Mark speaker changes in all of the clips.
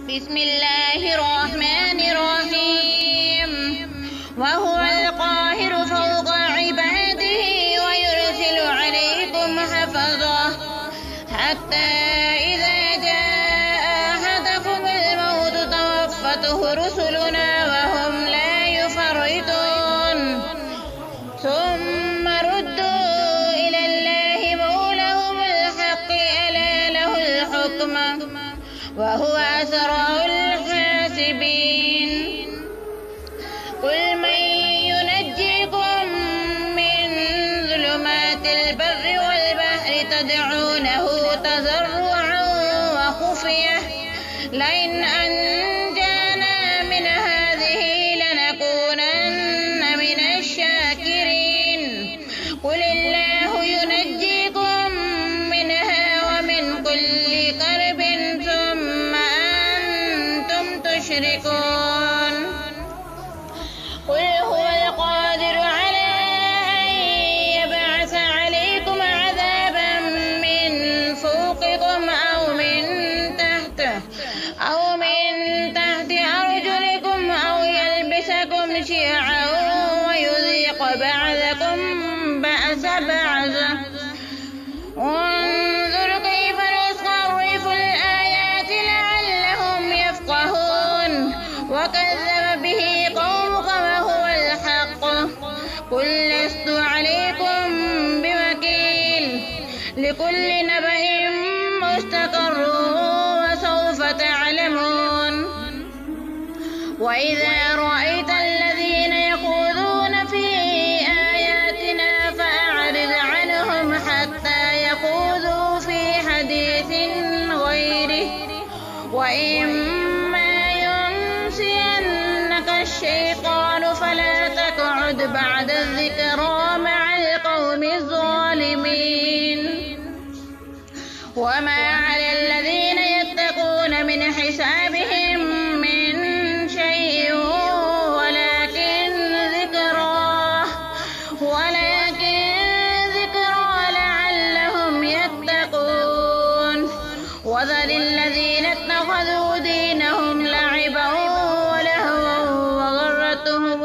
Speaker 1: بسم الله الرحمن الرحيم. وهو القاهر فوق عباده ويرسل عليكم حفظة حتى إذا جاء أحدكم الموت توفته رسلنا وهم لا يفرطون ثم ردوا إلى الله مولاهم الحق ألا له الحكم وهو أسرع الحاسبين. قل من ينجيكم من ظلمات البر والبحر تدعونه تضرعا وخفية لئن أنجانا من هذه لنكونن من الشاكرين. قل الله ينجيكم منها ومن كل كرب ثم أنتم تشركون. قل هو القادر على أن يبعث عليكم عذابا من فوقكم أو من تحت أرجلكم أو يلبسكم شيعا ويذيق بعضكم بأس بعض. انظر كيف نصرف الآيات لعلهم يفقهون. وكذب به قومك وهو الحق. قل لست عليكم بوكيل لكل نبأ مستقر وسوف تعلمون. وإذا رأيت الذين يخوضون في آياتنا فأعرض عنهم حتى يخوضوا في حديث غيره وإما ينسينك الشيطان فلا تقعد بعد الذكرى مع القوم الظالمين. وما على الذين يتقون من حسابهم من شيء ولكن ذكرى لعلهم يتقون. وذل الذين اتخذوا دينهم لعبا ولهوا وغرتهم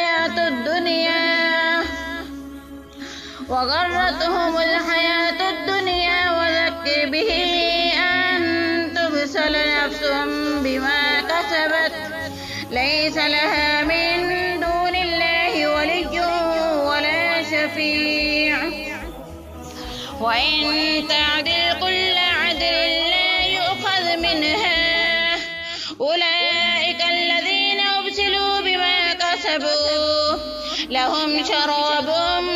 Speaker 1: الحياة الدنيا وذكر به أن تبسل نفس بما كسبت ليس لها من دون الله ولي ولا شفيع. وإن تعدل كل عدل لا يؤخذ منها. أولئك الذين أبسلوا بما كسبوا لهم شراب